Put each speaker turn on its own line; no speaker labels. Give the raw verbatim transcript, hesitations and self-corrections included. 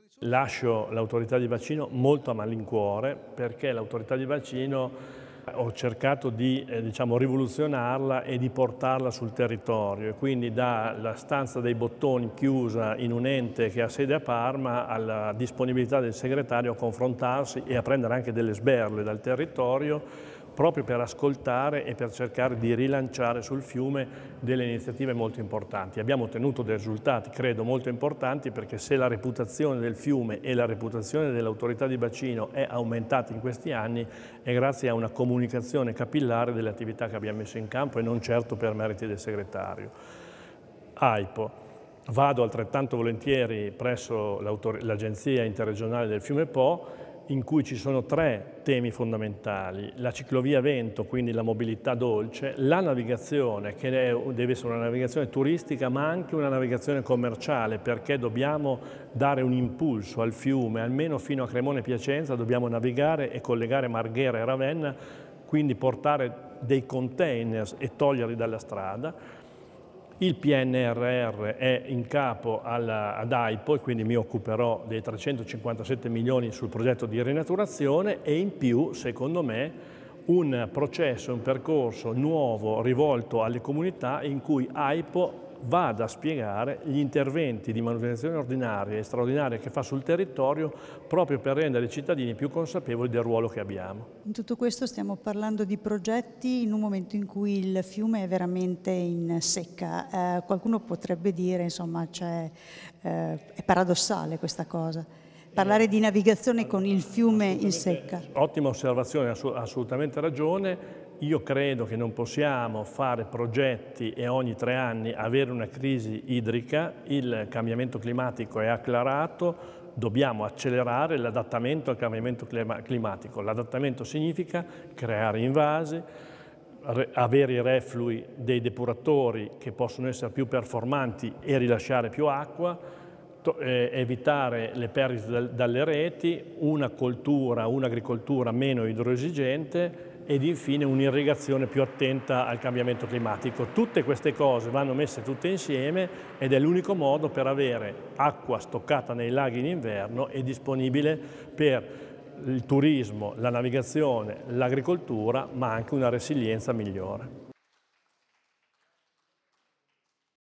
Lascio l'autorità di bacino molto a malincuore, perché l'autorità di bacino ho cercato di eh, diciamo, rivoluzionarla e di portarla sul territorio, e quindi dalla stanza dei bottoni chiusa in un ente che ha sede a Parma alla disponibilità del segretario a confrontarsi e a prendere anche delle sberle dal territorio, proprio per ascoltare e per cercare di rilanciare sul fiume delle iniziative molto importanti. Abbiamo ottenuto dei risultati, credo, molto importanti, perché se la reputazione del fiume e la reputazione dell'autorità di bacino è aumentata in questi anni, è grazie a una comunicazione capillare delle attività che abbiamo messo in campo e non certo per meriti del segretario. AIPO. Vado altrettanto volentieri presso l'Agenzia Interregionale del Fiume Po, in cui ci sono tre temi fondamentali: la ciclovia vento, quindi la mobilità dolce, la navigazione, che deve essere una navigazione turistica ma anche una navigazione commerciale, perché dobbiamo dare un impulso al fiume, almeno fino a Cremona e Piacenza dobbiamo navigare e collegare Marghera e Ravenna, quindi portare dei container e toglierli dalla strada. Il P N R R è in capo alla, ad AIPO, e quindi mi occuperò dei trecentocinquantasette milioni sul progetto di rinaturazione, e in più, secondo me, un processo, un percorso nuovo rivolto alle comunità in cui AIPO vada a spiegare gli interventi di manutenzione ordinaria e straordinaria che fa sul territorio, proprio per rendere i cittadini più consapevoli del ruolo che abbiamo.
In tutto questo stiamo parlando di progetti in un momento in cui il fiume è veramente in secca. Eh, qualcuno potrebbe dire, insomma, cioè, eh, è paradossale questa cosa. Parlare di navigazione con il fiume in secca.
Ottima osservazione, ha assolutamente ragione. Io credo che non possiamo fare progetti e ogni tre anni avere una crisi idrica. Il cambiamento climatico è acclarato, dobbiamo accelerare l'adattamento al cambiamento climatico. L'adattamento significa creare invasi, avere i reflui dei depuratori che possono essere più performanti e rilasciare più acqua, eh, evitare le perdite dalle reti, una coltura, un'agricoltura meno idroesigente ed infine un'irrigazione più attenta al cambiamento climatico. Tutte queste cose vanno messe tutte insieme ed è l'unico modo per avere acqua stoccata nei laghi in inverno e disponibile per il turismo, la navigazione, l'agricoltura, ma anche una resilienza migliore.